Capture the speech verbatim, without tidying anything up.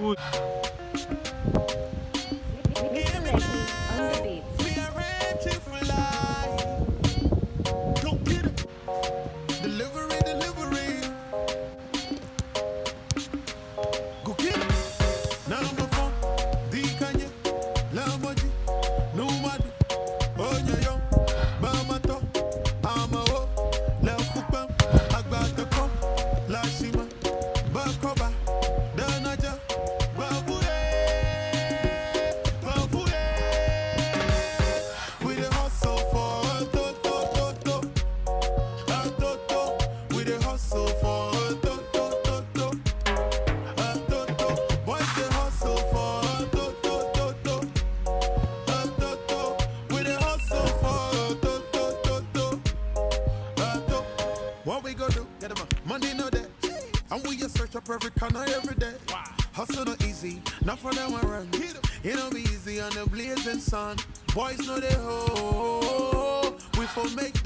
good. Delivery, delivery. Go get it. Number four, D Kanye, Lamoji, Numadu, Onyayo, Mama To, Amao, La Fupam, Agbata Kom, La Shima, Bakoba, Danaja, Babure, Babure. We the hustle for a to, to, to, to. A to, to. We the hustle for a to, to, to, to. A to, to. Boys the hustle for a to, to, to, to. A to, to. We the hustle for a to, to, to, to. A to. What we go do? Get 'em up. Money no day. And we just search up every corner every day. Hustle no easy, not for them I run. It don't be easy on the blazing sun. Boys know they hoe. We for make